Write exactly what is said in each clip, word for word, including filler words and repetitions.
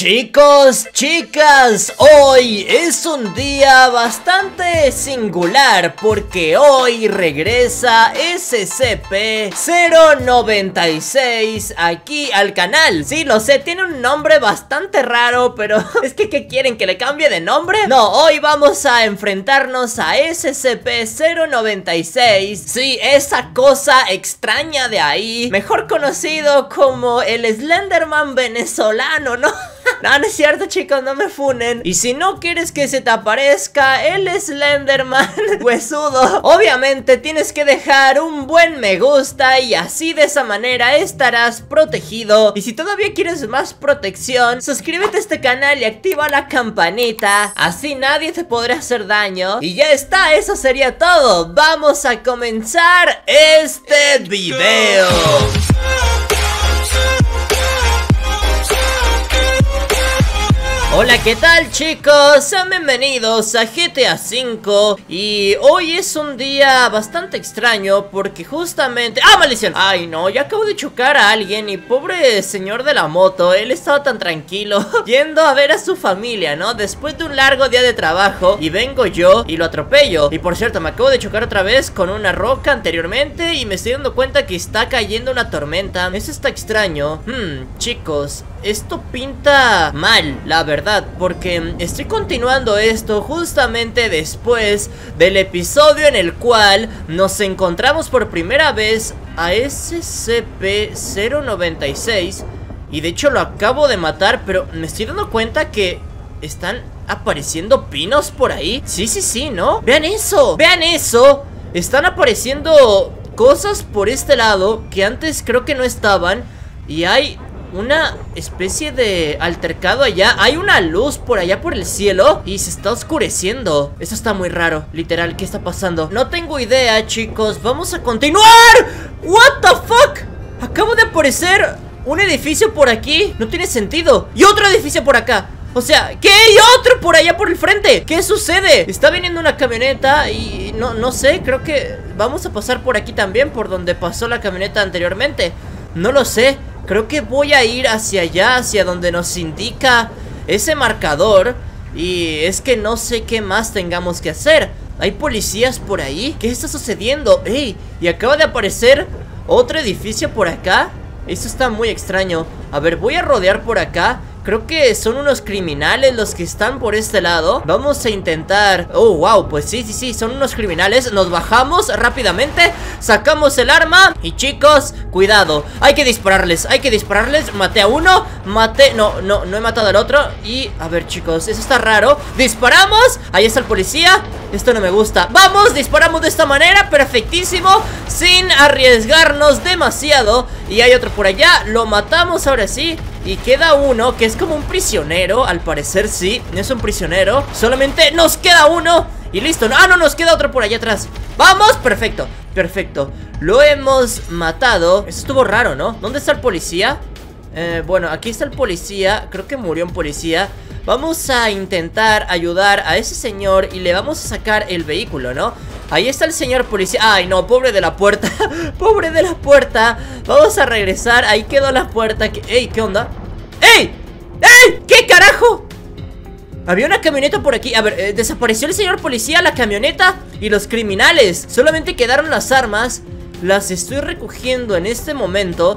Chicos, chicas, hoy es un día bastante singular porque hoy regresa S C P cero noventa y seis aquí al canal. Sí, lo sé, tiene un nombre bastante raro, pero es que ¿qué quieren? ¿Que le cambie de nombre? No, hoy vamos a enfrentarnos a S C P cero noventa y seis. Sí, esa cosa extraña de ahí, mejor conocido como el Slenderman venezolano, ¿no? No, no es cierto, chicos, no me funen. Y si no quieres que se te aparezca el Slenderman huesudo, obviamente tienes que dejar un buen me gusta y así de esa manera estarás protegido. Y si todavía quieres más protección, suscríbete a este canal y activa la campanita, así nadie te podrá hacer daño. Y ya está, eso sería todo. Vamos a comenzar este video. Hola, ¿qué tal, chicos? Sean bienvenidos a G T A cinco. Y hoy es un día bastante extraño porque justamente... ¡Ah, maldición! Ay, no, ya acabo de chocar a alguien y pobre señor de la moto, él estaba tan tranquilo yendo a ver a su familia, ¿no? Después de un largo día de trabajo y vengo yo y lo atropello. Y por cierto, me acabo de chocar otra vez con una roca anteriormente y me estoy dando cuenta que está cayendo una tormenta. Eso está extraño. Hmm, chicos, esto pinta mal, la verdad, porque estoy continuando esto justamente después del episodio en el cual nos encontramos por primera vez a S C P cero noventa y seis. Y de hecho lo acabo de matar, pero me estoy dando cuenta que están apareciendo pinos por ahí. Sí, sí, sí, ¿no? Vean eso, vean eso. Están apareciendo cosas por este lado que antes creo que no estaban. Y hay una especie de altercado allá. Hay una luz por allá por el cielo y se está oscureciendo. Eso está muy raro, literal, ¿qué está pasando? No tengo idea, chicos, vamos a continuar. What the fuck? Acabo de aparecer un edificio por aquí. No tiene sentido. Y otro edificio por acá. O sea, ¿qué? Y otro por allá por el frente. ¿Qué sucede? Está viniendo una camioneta y no, no sé, creo que vamos a pasar por aquí también, por donde pasó la camioneta anteriormente. No lo sé. Creo que voy a ir hacia allá, hacia donde nos indica ese marcador. Y es que no sé qué más tengamos que hacer. ¿Hay policías por ahí? ¿Qué está sucediendo? ¡Ey! Y acaba de aparecer otro edificio por acá. Eso está muy extraño. A ver, voy a rodear por acá. Creo que son unos criminales los que están por este lado. Vamos a intentar... Oh, wow, pues sí, sí, sí, son unos criminales. Nos bajamos rápidamente, sacamos el arma. Y chicos, cuidado, hay que dispararles, hay que dispararles. Maté a uno, maté... No, no, no he matado al otro. Y, a ver, chicos, eso está raro. Disparamos, ahí está el policía. Esto no me gusta. Vamos, disparamos de esta manera, perfectísimo, sin arriesgarnos demasiado. Y hay otro por allá, lo matamos ahora sí. Y queda uno que es como un prisionero. Al parecer sí, es un prisionero. Solamente nos queda uno y listo. Ah, no, nos queda otro por allá atrás. Vamos, perfecto, perfecto. Lo hemos matado. Eso estuvo raro, ¿no? ¿Dónde está el policía? Eh, bueno, aquí está el policía. Creo que murió un policía. Vamos a intentar ayudar a ese señor y le vamos a sacar el vehículo, ¿no? Ahí está el señor policía. Ay, no, pobre de la puerta. Pobre de la puerta. Vamos a regresar. Ahí quedó la puerta. Ey, ¿qué onda? ¡Ey! ¡Ey! ¿Qué carajo? Había una camioneta por aquí. A ver, eh, desapareció el señor policía, la camioneta y los criminales. Solamente quedaron las armas. Las estoy recogiendo en este momento.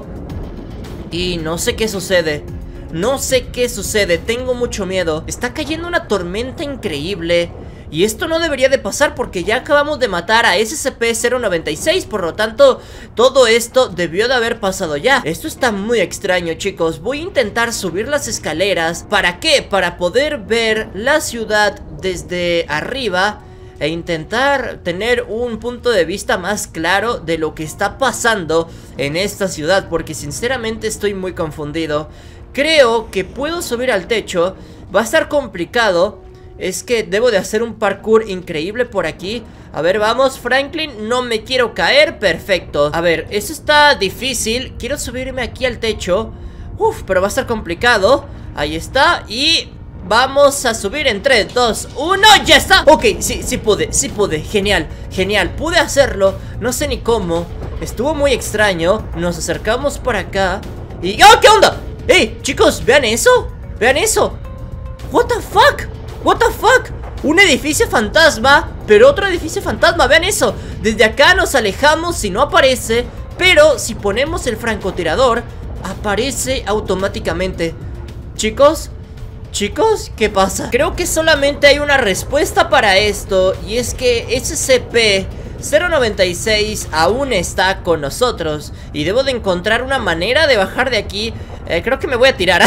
Y no sé qué sucede. No sé qué sucede, tengo mucho miedo. Está cayendo una tormenta increíble. Y esto no debería de pasar porque ya acabamos de matar a S C P cero noventa y seis. Por lo tanto, todo esto debió de haber pasado ya. Esto está muy extraño, chicos. Voy a intentar subir las escaleras. ¿Para qué? Para poder ver la ciudad desde arriba e intentar tener un punto de vista más claro de lo que está pasando en esta ciudad, porque sinceramente estoy muy confundido. Creo que puedo subir al techo. Va a estar complicado. Es que debo de hacer un parkour increíble por aquí. A ver, vamos, Franklin, no me quiero caer, perfecto. A ver, eso está difícil. Quiero subirme aquí al techo. Uf, pero va a estar complicado. Ahí está, y vamos a subir en tres, dos, uno, ¡ya está! Ok, sí, sí pude, sí pude, genial, genial, pude hacerlo. No sé ni cómo, estuvo muy extraño. Nos acercamos por acá y... ¡oh, qué onda! ¡Ey, chicos, vean eso! Vean eso. What the fuck, what the fuck. Un edificio fantasma, pero otro edificio fantasma, vean eso. Desde acá nos alejamos y no aparece, pero si ponemos el francotirador, aparece automáticamente. Chicos, chicos, ¿qué pasa? Creo que solamente hay una respuesta para esto, y es que S C P cero noventa y seis aún está con nosotros y debo de encontrar una manera de bajar de aquí. eh, Creo que me voy a tirar.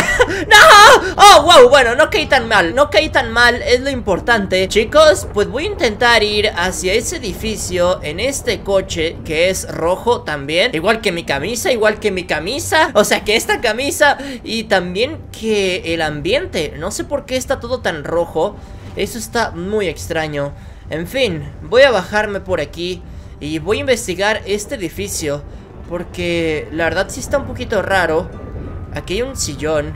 ¡No! ¡Oh, wow! Bueno, no caí tan mal, no caí tan mal, es lo importante. Chicos, pues voy a intentar ir hacia ese edificio en este coche que es rojo también, igual que mi camisa, igual que mi camisa. O sea, que esta camisa y también que el ambiente. No sé por qué está todo tan rojo. Eso está muy extraño. En fin, voy a bajarme por aquí y voy a investigar este edificio, porque la verdad sí está un poquito raro. Aquí hay un sillón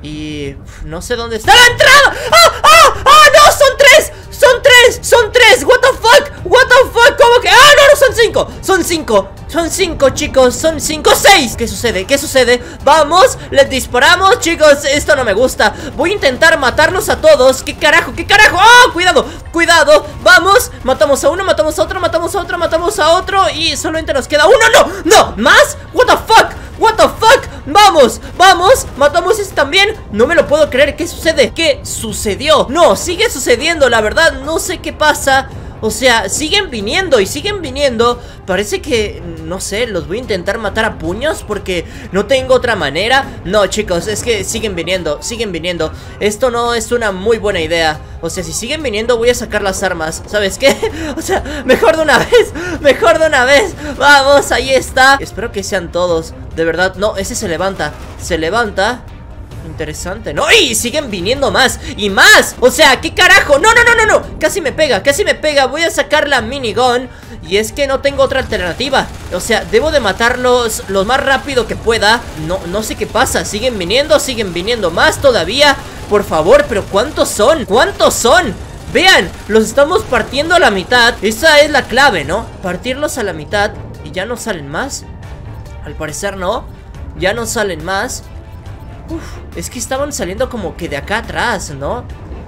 y uf, no sé dónde está la entrada. ¡Ah! ¡Ah! ¡Ah! ¡No! ¡Son tres! ¡Son tres! ¡Son tres! ¿What the fuck? ¿What the fuck? ¿Cómo que? ¡Ah! ¡No! ¡No! ¡Son cinco! ¡Son cinco! Son cinco, chicos, son cinco, seis. ¿Qué sucede? ¿Qué sucede? Vamos, les disparamos, chicos. Esto no me gusta. Voy a intentar matarlos a todos. ¿Qué carajo? ¿Qué carajo? ¡Oh! Cuidado, cuidado. Vamos, matamos a uno, matamos a otro, matamos a otro, matamos a otro. Y solamente nos queda uno. ¡No! ¡No! ¿Más? ¿What the fuck? ¿What the fuck? Vamos, vamos, matamos este también. No me lo puedo creer, ¿qué sucede? ¿Qué sucedió? No, sigue sucediendo, la verdad, no sé qué pasa. O sea, siguen viniendo y siguen viniendo. Parece que, no sé, los voy a intentar matar a puños porque no tengo otra manera. No, chicos, es que siguen viniendo, siguen viniendo. Esto no es una muy buena idea. O sea, si siguen viniendo voy a sacar las armas. ¿Sabes qué? O sea, mejor de una vez, mejor de una vez. Vamos, ahí está. Espero que sean todos, de verdad. No, ese se levanta, se levanta. Interesante, ¿no? ¡Y siguen viniendo más! ¡Y más! O sea, ¿qué carajo? ¡No, no, no, no, no! Casi me pega, casi me pega. Voy a sacar la minigun. Y es que no tengo otra alternativa. O sea, debo de matarlos lo más rápido que pueda. No, no sé qué pasa. Siguen viniendo, siguen viniendo más todavía. Por favor, pero ¿cuántos son? ¿Cuántos son? Vean, los estamos partiendo a la mitad. Esa es la clave, ¿no? Partirlos a la mitad y ya no salen más. Al parecer no. Ya no salen más. Uf, es que estaban saliendo como que de acá atrás, ¿no?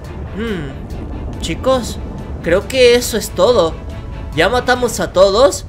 Hmm, chicos, creo que eso es todo. Ya matamos a todos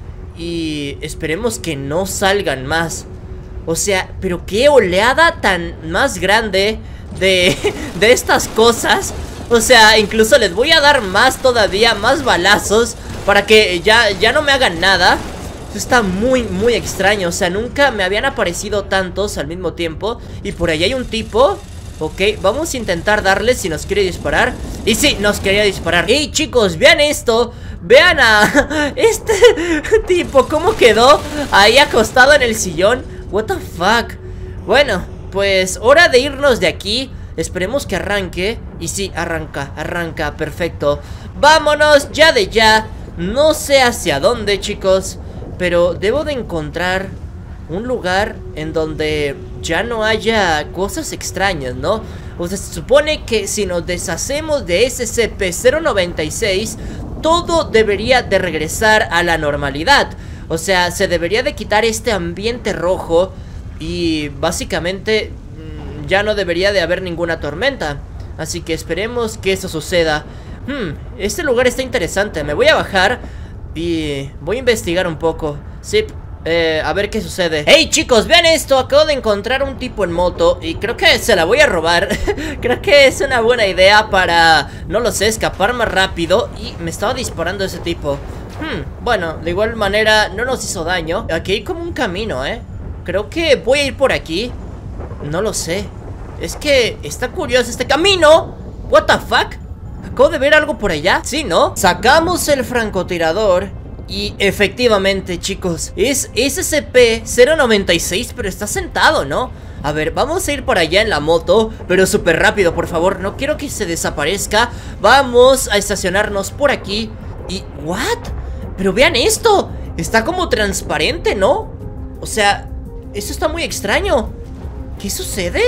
y esperemos que no salgan más. O sea, pero qué oleada tan más grande de, de estas cosas. O sea, incluso les voy a dar más todavía, más balazos, para que ya, ya no me hagan nada. Esto está muy, muy extraño. O sea, nunca me habían aparecido tantos al mismo tiempo. Y por ahí hay un tipo. Ok, vamos a intentar darle si nos quiere disparar. Y sí, nos quería disparar. Hey, chicos, vean esto. Vean a este tipo, cómo quedó ahí acostado en el sillón. What the fuck. Bueno, pues hora de irnos de aquí. Esperemos que arranque. Y sí, arranca, arranca, perfecto. Vámonos ya de ya. No sé hacia dónde, chicos, pero debo de encontrar un lugar en donde ya no haya cosas extrañas, ¿no? O sea, se supone que si nos deshacemos de S C P cero noventa y seis, todo debería de regresar a la normalidad. O sea, se debería de quitar este ambiente rojo y básicamente mmm, ya no debería de haber ninguna tormenta. Así que esperemos que eso suceda. Hmm, este lugar está interesante, me voy a bajar y voy a investigar un poco. Sí, eh, a ver qué sucede. Hey, chicos, vean esto. Acabo de encontrar un tipo en moto y creo que se la voy a robar. Creo que es una buena idea para, no lo sé, escapar más rápido. Y me estaba disparando ese tipo. hmm, Bueno, de igual manera no nos hizo daño. Aquí hay como un camino, eh creo que voy a ir por aquí. No lo sé. Es que está curioso este camino. What the fuck. ¿Acabo de ver algo por allá? Sí, ¿no? Sacamos el francotirador y efectivamente, chicos, es S C P cero noventa y seis, pero está sentado, ¿no? A ver, vamos a ir por allá en la moto, pero súper rápido, por favor. No quiero que se desaparezca. Vamos a estacionarnos por aquí. Y... ¿what? Pero vean esto. Está como transparente, ¿no? O sea, eso está muy extraño. ¿Qué sucede?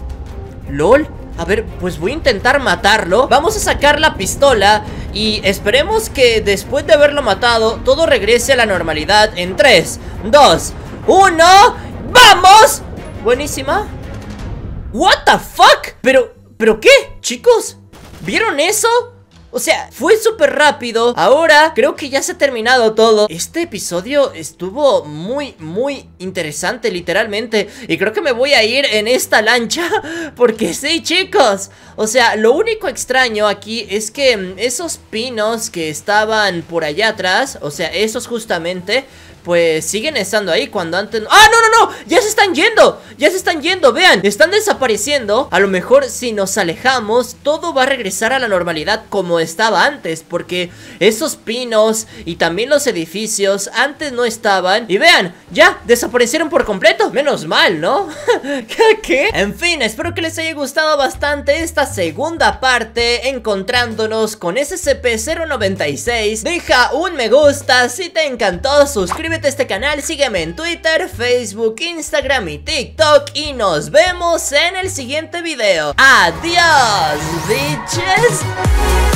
LOL. A ver, pues voy a intentar matarlo. Vamos a sacar la pistola y esperemos que después de haberlo matado todo regrese a la normalidad en tres, dos, uno. ¡Vamos! Buenísima. What the fuck? Pero, ¿pero qué? Chicos, ¿vieron eso? O sea, fue súper rápido. Ahora creo que ya se ha terminado todo. Este episodio estuvo muy, muy interesante, literalmente. Y creo que me voy a ir en esta lancha. Porque sí, chicos. O sea, lo único extraño aquí es que esos pinos que estaban por allá atrás, o sea, esos justamente, pues siguen estando ahí cuando antes... ¡Ah, no, no, no! ¡Ya se están yendo! ¡Ya se están yendo! ¡Vean! Están desapareciendo. A lo mejor si nos alejamos, todo va a regresar a la normalidad como estaba antes, porque esos pinos y también los edificios antes no estaban. Y vean, ya desaparecieron por completo. Menos mal, ¿no? ¿Qué? ¿Qué? En fin, espero que les haya gustado bastante esta segunda parte encontrándonos con S C P cero noventa y seis. Deja un me gusta si te encantó, suscríbete a este canal, sígueme en Twitter, Facebook, Instagram y TikTok y nos vemos en el siguiente video. Adiós, bitches.